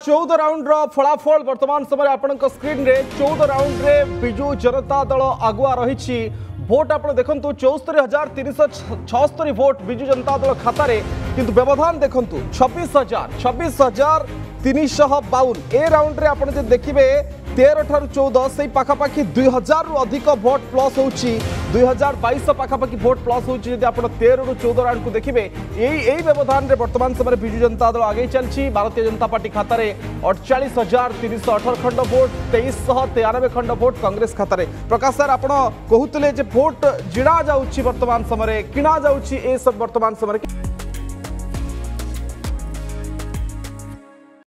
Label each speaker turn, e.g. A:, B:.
A: 14 round फलाफल वर्तमान समय आपण स्क्रीन रे 14 राउंड रे बिजु जनता दल आगुआ रही भोट आप देखु 74,376 भोट बिजु जनता दल खाता किंतु व्यवधान देखु 26,352 ए राउंड रे आपण देखिए 13 ठारू 14 से पाखापाखि 2000 रु अधिक भोट प्लस होची 2022 पाखापाखि भोट प्लस होची यदि आपण 13 रु 14 राउंड को देखिए यही व्यवधान रे वर्तमान समय बिजु जनता दल आगे चलछि। भारतीय जनता पार्टी खाता रे 48,318 खंड भोट 2393 खंड भोट कांग्रेस खाता रे। प्रकाश सर आपण कहूतले जे भोट जिणा जाउछि वर्तमान समय किणा जाउछि ए सब वर्तमान समय